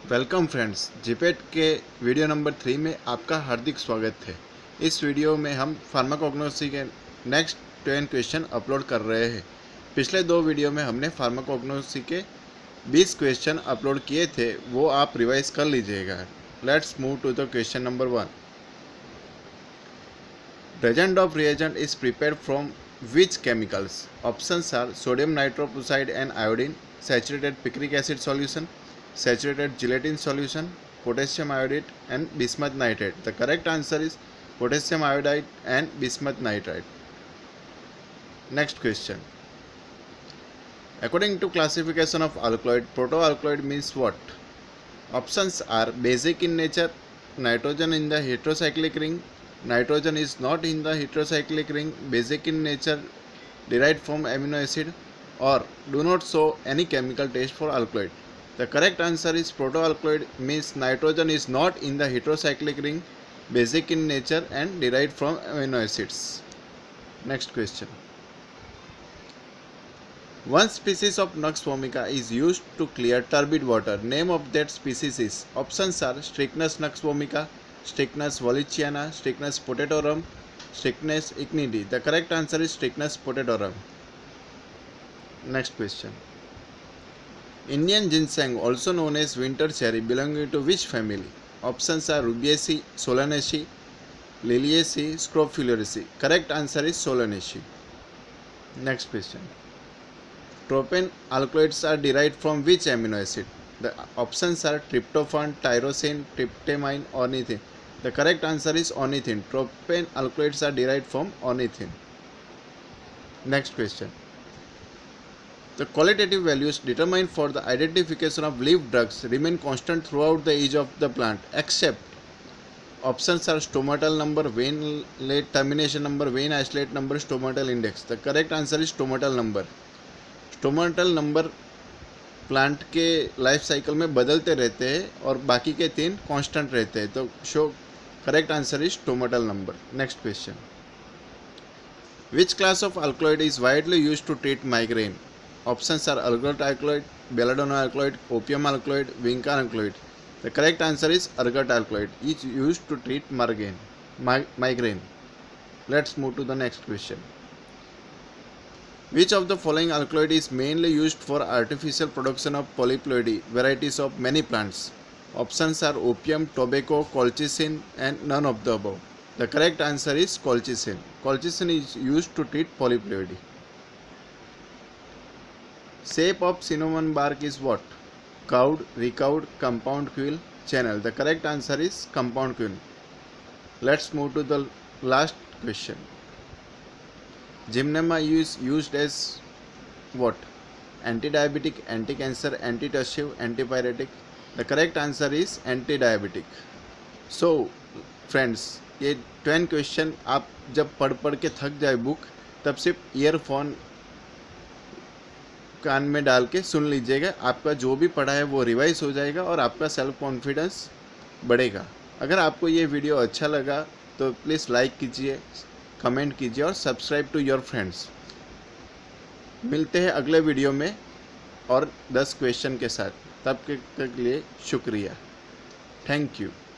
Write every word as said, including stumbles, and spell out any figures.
Welcome friends, GPAT के video number three में आपका हार्दिक स्वागत है। इस वीडियो में हम फार्माकोग्नोसी के नेक्स्ट टेन क्वेश्चन अपलोड कर रहे हैं। पिछले दो वीडियो में हमने फार्माकोग्नोसी के बीस क्वेश्चन अपलोड किए थे, वो आप रिवाइज कर लीजिएगा। Let's move to the question number one. Reagent of reagent is prepared from which chemicals? Options are sodium nitroprusside and iodine, saturated picric acid solution, saturated gelatin solution, potassium iodide and bismuth nitrate. The correct answer is potassium iodide and bismuth nitrate. Next question. According to classification of alkaloid, protoalkaloid means what? Options are basic in nature, nitrogen in the heterocyclic ring, nitrogen is not in the heterocyclic ring, basic in nature, derived from amino acid, or do not show any chemical test for alkaloid. The correct answer is protoalkaloid means nitrogen is not in the heterocyclic ring, basic in nature and derived from amino acids. Next question. One species of Nux vomica is used to clear turbid water. Name of that species is. Options are Strychnus nux vomica, Strychnus wallichiana, Strychnus potatorum, Strychnus ignidi. The correct answer is Strychnus potatorum. Next question. Indian ginseng, also known as winter cherry, belonging to which family? Options are Rubiaceae, Solanaceae, Liliaceae, Scrophulariaceae. Correct answer is Solanaceae. Next question. Tropane alkaloids are derived from which amino acid? The options are tryptophan, tyrosine, tryptamine, ornithine. The correct answer is ornithine. Tropane alkaloids are derived from ornithine. Next question. The qualitative values determined for the identification of leaf drugs remain constant throughout the age of the plant, except options are stomatal number, vein late termination number, vein isolate number, stomatal index. The correct answer is stomatal number. Stomatal number plant के life cycle में बदलते रहते हैं और बाकी के तीन constant रहते हैं, तो so correct answer is stomatal number. Next question. Which class of alkaloid is widely used to treat migraine? Options are ergot alkaloid, belladonna alkaloid, opium alkaloid, vinca alkaloid. The correct answer is ergot alkaloid is used to treat migraine migraine. Let's move to the next question. Which of the following alkaloid is mainly used for artificial production of polyploidy varieties of many plants? Options are opium, tobacco, colchicine and none of the above. The correct answer is colchicine. Colchicine is used to treat polyploidy. Shape of cinnamon bark is what? Curved, recurved, compound quill, channel. The correct answer is compound quill. Let's move to the last question. Gymnema is used as what? Anti-diabetic, anti-cancer, anti-tussive, antipyretic. The correct answer is anti-diabetic. So friends, ये ten question आप जब पढ़ पढ़ के थक जाए book, तब सिर्फ ईयरफोन कान में डाल के सुन लीजिएगा. आपका जो भी पढ़ा है वो रिवाइज हो जाएगा और आपका सेल्फ कॉन्फिडेंस बढ़ेगा. अगर आपको ये वीडियो अच्छा लगा तो प्लीज़ लाइक कीजिए, कमेंट कीजिए और सब्सक्राइब टू योर फ्रेंड्स. मिलते हैं अगले वीडियो में और दस क्वेश्चन के साथ. तब के लिए शुक्रिया. Thank you.